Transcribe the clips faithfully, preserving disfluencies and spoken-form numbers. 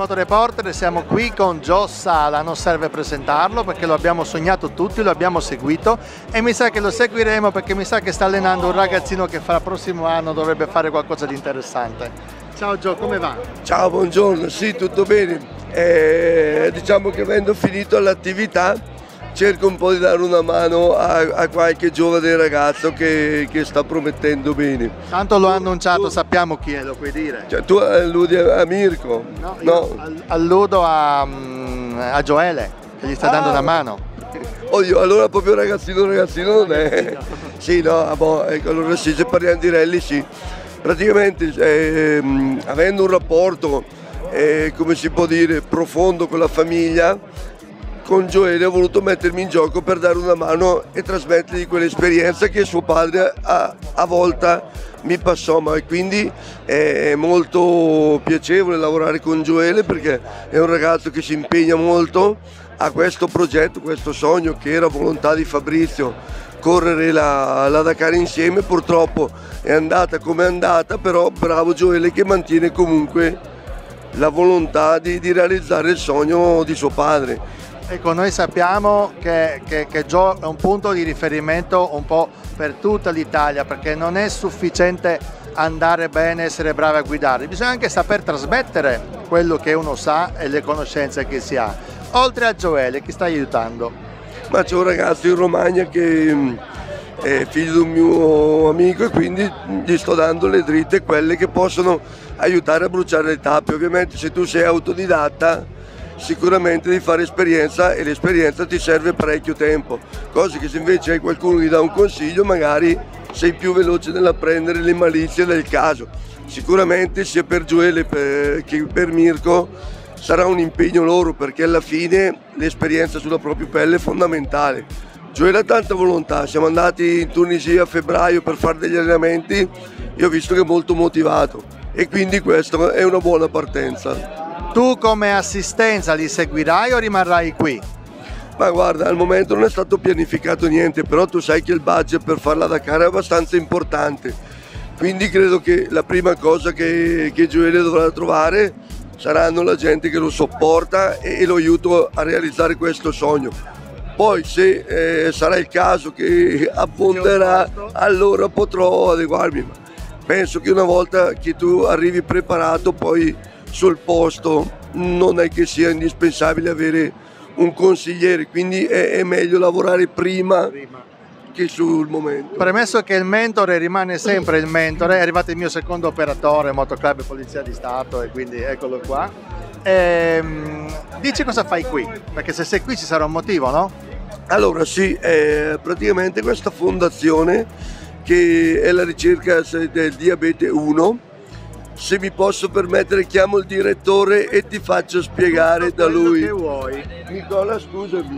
Moto Reporter, siamo qui con Gio Sala, non serve presentarlo perché lo abbiamo sognato tutti, lo abbiamo seguito e mi sa che lo seguiremo perché mi sa che sta allenando un ragazzino che fra il prossimo anno dovrebbe fare qualcosa di interessante. Ciao Gio, come va? Ciao, buongiorno, sì, tutto bene. Eh, diciamo che avendo finito l'attività cerco un po' di dare una mano a, a qualche giovane ragazzo che, che sta promettendo bene. Tanto l'ho annunciato, sappiamo chi è, lo puoi dire. Cioè, tu alludi a Mirko? No, no. Alludo a, a Gioele, che gli sta dando ah. una mano. Oddio, allora proprio ragazzino ragazzino non è. Sì, no, boh, ecco, allora sì, se parliamo di rally sì. Praticamente eh, avendo un rapporto, eh, come si può dire, profondo con la famiglia, con Gioele ho voluto mettermi in gioco per dare una mano e trasmettergli quell'esperienza che suo padre a, a volta mi passò, ma quindi è molto piacevole lavorare con Gioele perché è un ragazzo che si impegna molto a questo progetto, questo sogno che era volontà di Fabrizio, correre la, la Dakar insieme. Purtroppo è andata come è andata, però bravo Gioele che mantiene comunque la volontà di, di realizzare il sogno di suo padre. Ecco, noi sappiamo che, che, che Gio è un punto di riferimento un po' per tutta l'Italia, perché non è sufficiente andare bene, essere bravi a guidare, bisogna anche saper trasmettere quello che uno sa e le conoscenze che si ha. Oltre a Gioele, chi sta aiutando? Ma c'è un ragazzo in Romagna che è figlio di un mio amico e quindi gli sto dando le dritte, quelle che possono aiutare a bruciare le tappe. Ovviamente se tu sei autodidatta sicuramente devi fare esperienza e l'esperienza ti serve parecchio tempo, cosa che se invece hai qualcuno che ti dà un consiglio magari sei più veloce nell'apprendere le malizie del caso. Sicuramente sia per Gioele che per Mirko sarà un impegno loro perché alla fine l'esperienza sulla propria pelle è fondamentale. Gioele ha tanta volontà, siamo andati in Tunisia a febbraio per fare degli allenamenti e ho visto che è molto motivato e quindi questa è una buona partenza. Tu come assistenza li seguirai o rimarrai qui? Ma guarda, al momento non è stato pianificato niente, però tu sai che il budget per fare la Dakar è abbastanza importante, quindi credo che la prima cosa che, che Gioele dovrà trovare saranno la gente che lo sopporta e, e lo aiuto a realizzare questo sogno. Poi se eh, sarà il caso che abbonderà, allora potrò adeguarmi. Penso che una volta che tu arrivi preparato poi sul posto non è che sia indispensabile avere un consigliere, quindi è, è meglio lavorare prima, prima che sul momento. Premesso che il mentore rimane sempre il mentore, è arrivato il mio secondo operatore, Motoclub e Polizia di Stato, e quindi eccolo qua. Ehm, dici cosa fai qui? Perché se sei qui ci sarà un motivo, no? Allora sì, è praticamente questa fondazione che è la ricerca del diabete uno. Se mi posso permettere chiamo il direttore e ti faccio spiegare tutto da lui. Che vuoi. Nicola, scusami.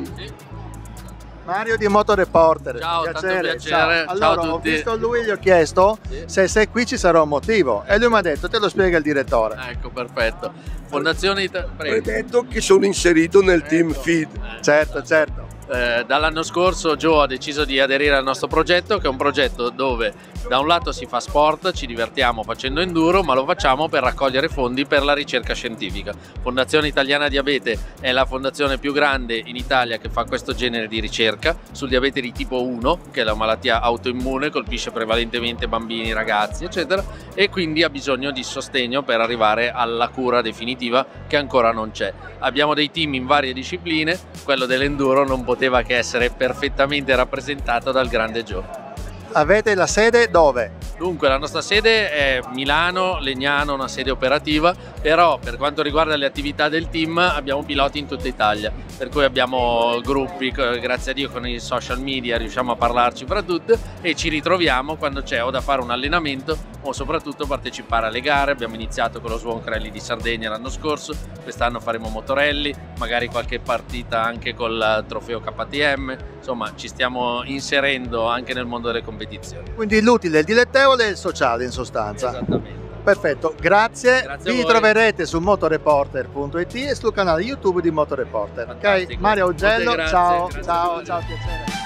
Mario di Moto Reporter. Ciao, piacere. tanto piacere. Ciao. Allora, Ciao a tutti. Ho visto lui e gli ho chiesto sì. se sei qui ci sarà un motivo e lui mi ha detto te lo spiega il direttore. Ecco, perfetto. Fondazione Italia. Premetto che sono inserito nel ecco. team Feed. Certo, certo. Eh, dall'anno scorso Gio ha deciso di aderire al nostro progetto, che è un progetto dove da un lato si fa sport, ci divertiamo facendo enduro, ma lo facciamo per raccogliere fondi per la ricerca scientifica. Fondazione Italiana Diabete è la fondazione più grande in Italia che fa questo genere di ricerca sul diabete di tipo uno, che è la malattia autoimmune, colpisce prevalentemente bambini, ragazzi eccetera, e quindi ha bisogno di sostegno per arrivare alla cura definitiva che ancora non c'è. Abbiamo dei team in varie discipline, quello dell'enduro non poteva che essere perfettamente rappresentato dal grande Gio. Avete la sede dove? Dunque la nostra sede è Milano, Legnano, una sede operativa, però per quanto riguarda le attività del team abbiamo piloti in tutta Italia, per cui abbiamo gruppi, grazie a Dio con i social media riusciamo a parlarci fra tutte e ci ritroviamo quando c'è o da fare un allenamento o soprattutto partecipare alle gare. Abbiamo iniziato con lo Swank Rally di Sardegna l'anno scorso, quest'anno faremo motorelli, magari qualche partita anche col trofeo K T M, insomma ci stiamo inserendo anche nel mondo delle competizioni. Quindi l'utile, il dilettevole e il sociale in sostanza. Esattamente. Perfetto, grazie. Grazie Vi troverete su motoreporter punto it e sul canale YouTube di Motoreporter. Ok? Mario Augello, ciao, ciao, ciao, piacere.